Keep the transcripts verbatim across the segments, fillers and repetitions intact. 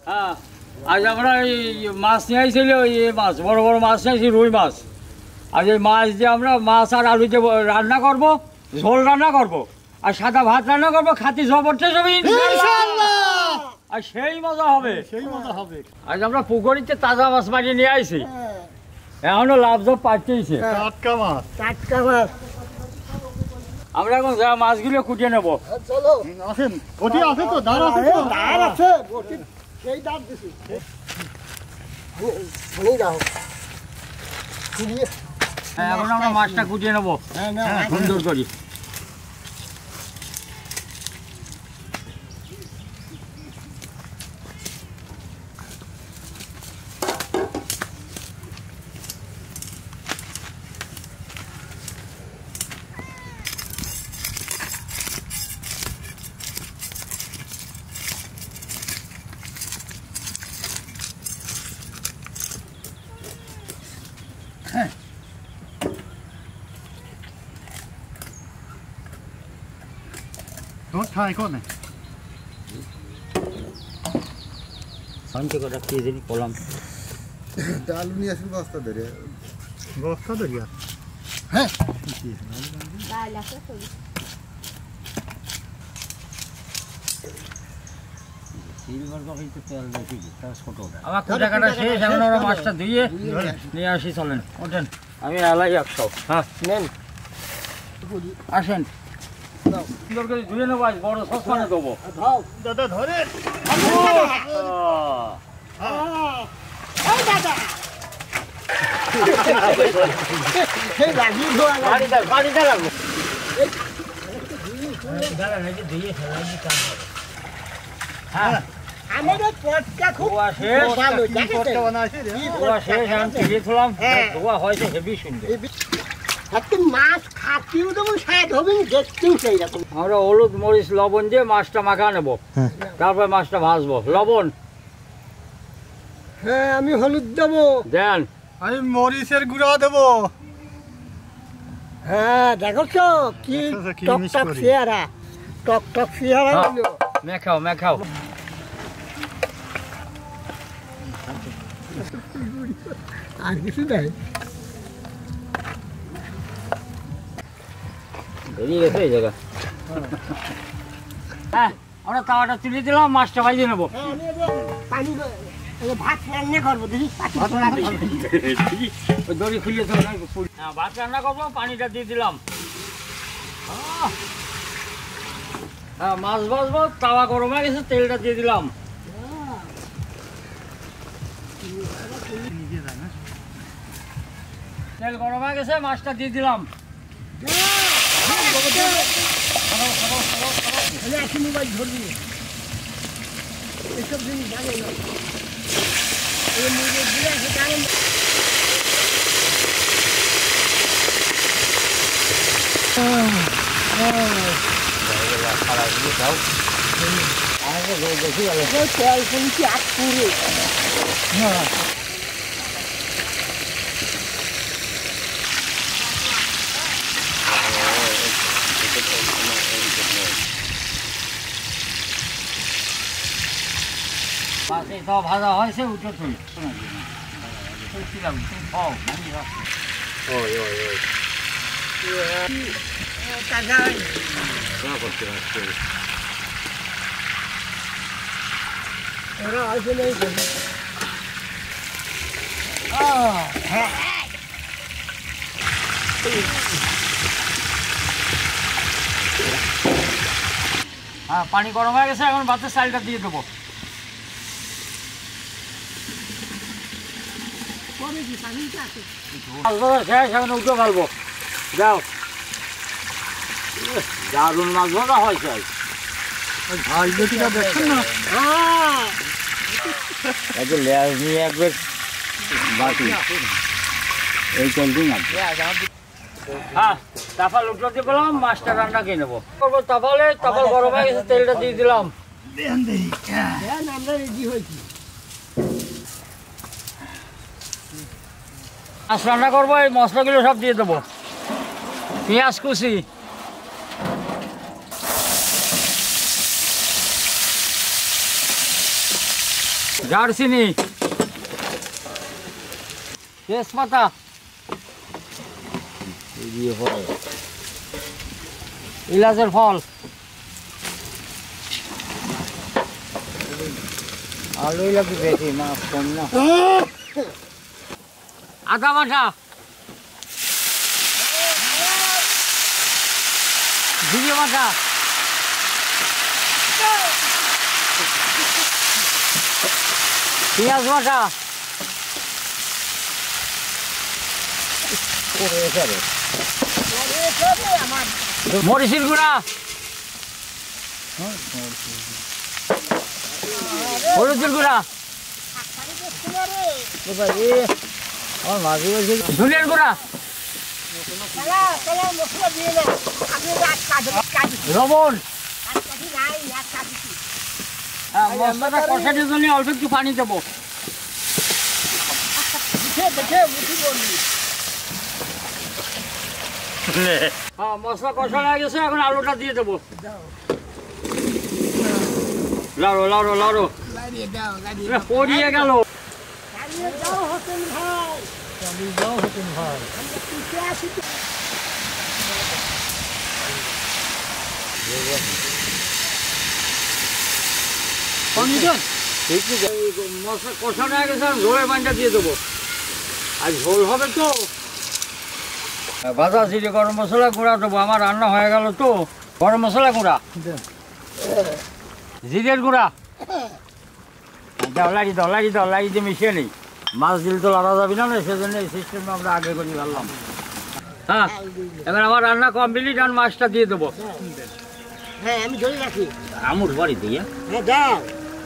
হ্যাঁ, আজ আমরা এই মাছ নিয়ে আসছিল, এই মাছ বড় বড় মাছ নিয়ে আসছি, রুই মাছ। আজ এই মাছ দিয়ে আমরা মাছ আর আলু দিয়ে রান্না করব, ঝোল রান্না করব, আর সাদা ভাত রান্না করবো, খাতি জবরদস্ত হবে ইনশাআল্লাহ। আর সেই মজা হবে, সেই মজা হবে। আজ আমরা পুকুরিতে তাজা মাছ মারিয়ে নিয়ে আসছি, এখনো লাভ জব পাচ্ছেইছে, টাটকা মাছ, টাটকা মাছ। আমরা এখন যা মাছগুলো কুটিয়ে নেবো। চলো আসেন, বটি আছে তো, দাঁড় আছে তো, দাঁড় আছে, বটি সেই দাঁড় দিছি। শুনি যাও, কুড়িয়ে। হ্যাঁ, এখন আমরা মাছটা কুটিয়ে নেবো সুন্দর করি। তোমার ঠাই কোনে? শান্তি করে কি জানি কলম ডালু নিয়ে আসেন বস্তা ধরে, বস্তা ধরিয়া। হ্যাঁ আমার কোটা কাটা শেষ, এখন আমরা মাছটা ধুয়ে নিয়ে আসি। চলেন, ওঠেন, আমি এলাই একশো। হ্যাঁ নেন, আসেন, সুন্দর করে ধুয়ে নেবো, আজ বড় সসপানে দেবো। দাদা ধরে হ্যাঁ, আমাদের পটকা খুব ধোয়া শেষ, ভালো, কি দেখেছেন? পটকা বানাইছে রে? ধোয়া শেষ, এখন তুলে তুলাম, হ্যাঁ। ধোয়া হয়েছে হেভি সুন্দর। একটা মাছ খাতিও যেমন স্বাদ হবে, দেখতেও সেই রকম। আমরা হলুদ মরিচ লবণ দিয়ে মাছটা মাখা নেবো, তারপর মাছটা ভাজবো। লবণ হ্যাঁ, আমি হলুদ দেবো। দেন, আমি মরিচের গুঁড়া দেবো। হ্যাঁ, দেখো তো কি দেখো তো কি টক মিস টক করি। চেহারা, টক টক চেহারা হ্যাঁ। হলো। মেখাও মেখাও। আর কিছু নেই। বেরিয়ে গেছে এই জায়গা। হ্যাঁ, আমরা তাওয়াটা তুলে দিলাম, মাছটা ভাজিয়ে নেবো। হ্যাঁ, আমি এবার পানি দ- এই ভাত রান্না করবো, দেখি পাটি তোলা দেখি। ওই দড়ি খুলিয়ে তো হ্যাঁ, ভাত রান্না করবো, পানিটা দিয়ে দিলাম। আহ! হ্যাঁ, মাছ ভাজবো, তাওয়া গরম হয়ে গেছে, তেলটা দিয়ে দিলাম। তেল গরম হয়ে গেছে, মাছটা দিয়ে দিলাম। আমি একই মোবাইল ধরবি, এসব জিনিস জানে না। এই মুরগি দিয়ে আছে জানেন না। এই তেল শুনছি আট পুরে। মাছ এই তাওয়া ভাজা হয়েছে, উঠে তুই ওই ওই ওই টাকা করতে পারছি। ওরা আসে নেই দেখি। হ্যাঁ, হ্যাঁ, পানি গরম হয়ে গেছে, এখন ভাতের চালটা দিয়ে দেবো। কবে কি পানিটা আছে? মাছ ভাজা শেষ, এখন উঠে ফেলবো। যাও, দারুণ মাছ ভাজা হয়েছে আজ। ভাই বেটিটা দেখছেন না? হ্যাঁ, একটু লেজ নিয়ে একবার বাকি এই চলতি না। হ্যাঁ, তাফাল উঠলো দিয়ে বললাম, মাছটা রান্না খেয়ে নেবো। করবো তাফালে, তাফাল গরম হয়ে গেছে, তেলটা দিয়ে দিলাম। দেন আমরা রেডি হয়েছি। মাছ রান্না করবো, এই মশলাগুলো সব দিয়ে দেবো। পেঁয়াজ কুচি, দারচিনি, তেজপাতা, ইলাচের ফল, আলু লাগবে বেশি, মাছ কম না, আদা বাটা, জিরে বাটা, পেঁয়াজ বাটা, মরিচের গুঁড়া, হলুদের গুঁড়া, ধনিয়ার গুঁড়া, লবণ। মশলাটা কষানোর জন্য অল্প একটু পানি দেবো। মশলা কষানো হয়ে গেছে, এখন আলুটা দিয়ে দেবো। লাড়ো লাড়ো লাড়ো, পড়িয়ে গেল। মশলা কষানো হয়ে গেছে, ঝোলের পানিটা দিয়ে দেবো। আর ঝোল হবে তো ভাজা জিরে গরম মশলা গুঁড়া দেবো। আমার রান্না হয়ে গেল তো। গরম মশলা গুঁড়া, জিরের গুঁড়া দাও, লাড়ি দাও, লাড়ি দাও, লাড়ি দিয়ে মিশিয়ে নেই। মাছ দিলে তো লাড়া যাবি না, সেজন্য এই সিস্টেমটা আমরা আগে করে ফেললাম। হ্যাঁ, এবার আমার রান্না কমপ্লিট, আর মাছটা দিয়ে দেবো। হ্যাঁ, আমি ধরে রাখি। আমুর বাড়ি দিয়ে হ্যাঁ, দাও।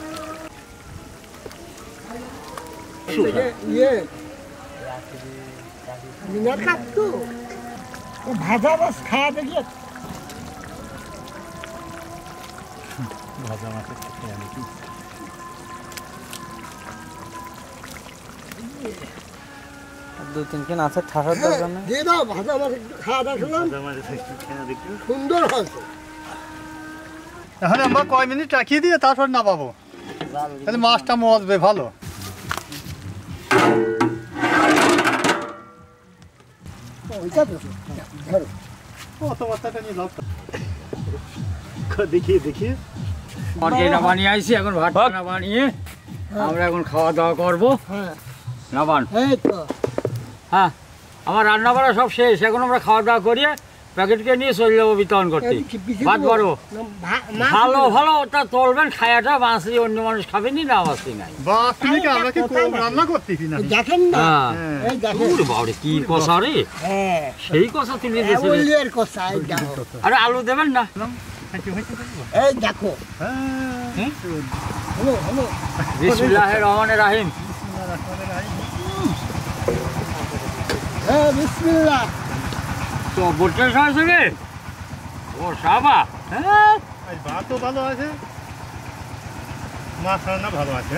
ভাজা মাছ খাওয়া দেখি। ভাজা মাছের দুই তিন কেন আছে ঠাসার দরকার নেই। দিয়ে দাও, ভাজা মাছ একটু খাওয়া দেখলাম, সুন্দর হয়েছে। এখন আমরা কয় মিনিট রাখিয়ে দিয়ে তারপর না পাবো, তাহলে মাছটা মজবে ভালো। দেখিয়ে দেখিয়ে বানিয়ে আইসি, এখন ভাত না বানিয়ে আমরা এখন খাওয়া দাওয়া করবো। নাবান, হ্যাঁ, আমার রান্না বাড়া সব শেষ। এখন আমরা খাওয়া দাওয়া করিয়ে প্যাকেটকে নিয়ে চলে যাবো বিতরণ করতে। ভাত বড় ভালো ভালো ওটা তোলবেন, খায়াটা বাঁচি, অন্য মানুষ খাবেনি না, বাঁচি নাই। আমরা কি কম রান্না করতেছি না? দেখেন না, এই দেখেন বাবরে কি কষা রে, হ্যাঁ, সেই কষা তুলে দিয়েছে। ওলিয়ার কষা, এই দেখো। আরে আলু দেবেন না, এই দেখো। হ্যালো হ্যালো, বিসমিল্লাহির রহমানির রহিম। হ্যাঁ, বিসমিল্লাহ। তো বোটের সঙ্গে ও সাবা, হ্যাঁ, ভাতও ভালো আছে, মাছ রান্না ভালো আছে।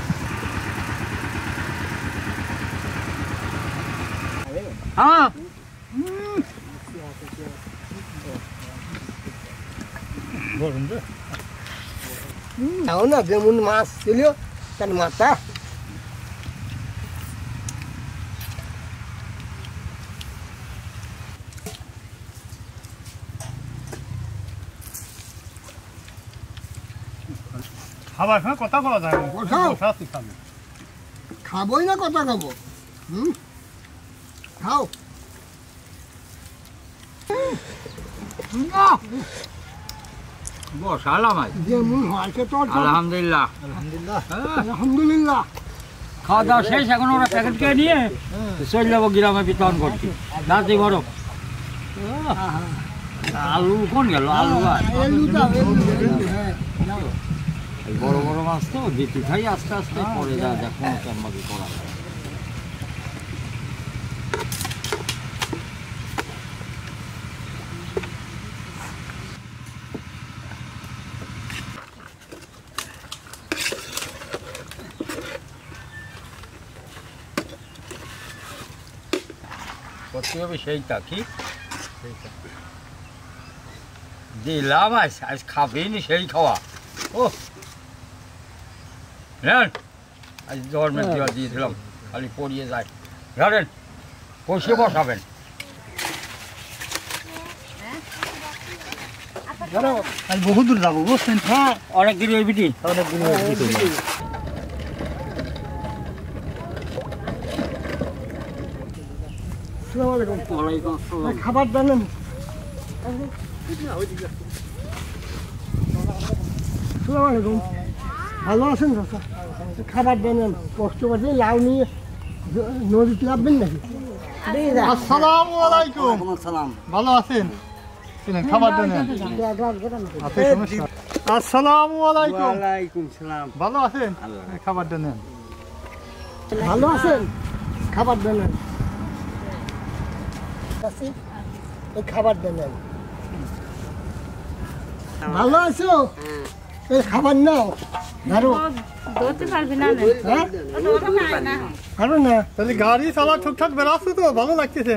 হ্যাঁ, দাও না, যেমন মাছ ছিল তার মাথা। খাবার সময় কথা বলা যায় না, খাবোই না, কথা খাবো। হুম, খাও। বসালাম আজ, যেমন হয়েছে তোর, আলহামদুলিল্লাহ আলহামদুলিল্লাহ। আলহামদুলিল্লাহ। খাওয়া দাওয়া শেষ, এখন ওরা প্যাকেট খেয়ে নিয়ে চলে যাবো গ্রামে বিতরণ করছি। রাতে বড় আলু কোন গেল, আলু আর এলু দাও, এলু, এলু, হ্যাঁ, দাও। বড় বড় মাছ তো দিতে খাই আস্তে আস্তে, পরে যা যা কোনো চাম্বাকি করা যায়। করতে হবে সেইটা, কি দিলাম আজ, আজ খাবেনি সেই খাওয়া। ও নেন আজ গভর্নমেন্ট দেওয়া দিয়েছিলাম খালি পড়িয়ে যায় ধরেন কষিয়ে বসাবেন আজ বহু দূর যাবো বুঝছেন হ্যাঁ অনেক দিন ওই বিটি অনেক দিন খাবার দেন আসসালামু আলাইকুম ভালো আছেন চাচা খাবার দেন কষ্ট করছে লাউ নিয়ে নদীতে নামবেন নাকি আসসালামু আলাইকুম ভালো আছেন খাবার দেন আসসালামু আলাইকুম ভালো আছেন খাবার দেন ভালো আছেন খাবার দেন এই খাবার দেন ভালো আছো এই খাবার নাও ধরো ধরতে পারবি না হ্যাঁ ধরো না তাহলে গাড়ি চালা ঠিকঠাক বেরাচ্ছো তো ভালো লাগতেছে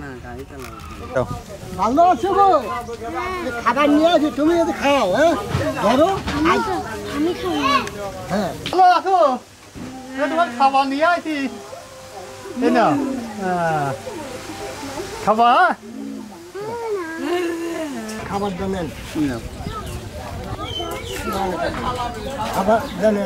ভালো আছো গো এই খাবার নিয়ে আসি তুমি যদি খাও হ্যাঁ ধরো আমি খাই হ্যাঁ ভালো আছো এই তোমার খাবার নিয়ে আসি এই না খাবার খাবার দেন খাবার দেন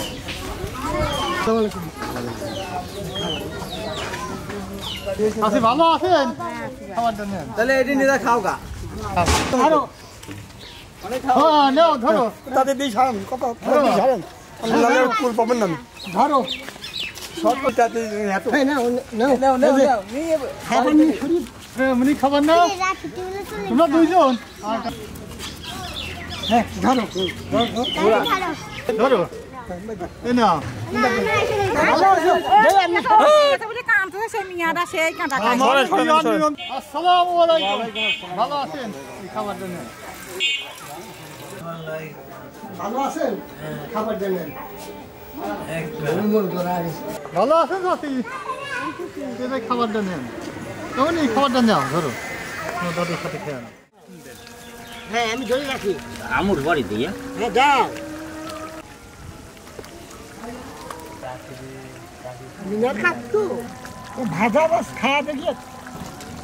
আছি ভালো আছেন খাবার দেন তাহলে এটি নিয়ে খাও গা ধরো হ্যাঁ নাও ধরো তাদের দিয়ে ছাড়েন কত দিয়ে ছাড়েন ফুল পাবেন না ধরো এই নাও, নাও, খাবার নিয়ে শরীর এমনি খাবার না তোমরা দুইজন হ্যাঁ ধরো ধরো এই না ভালো আছো এই আমি আসসালামু আলাইকুম ভালো আছেন এই খাবার দেন ভালো আছেন খাবার দেন ভালো আছেন সাথী এই খাবার দেন কেমন এই খাবারটা নাও ধরো তোমার দাদুর সাথে খেয়ে নাও হ্যাঁ আমি ধরে রাখি আমুর বাড়ি দিয়ে হ্যাঁ যাও মিনার খাচ্ছো ভাজা মাছ খাওয়া দেখি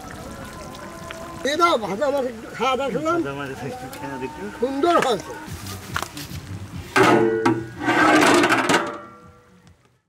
এ দাও ভাজা মাছ একটু খাওয়া দেখলাম সুন্দর হয়েছে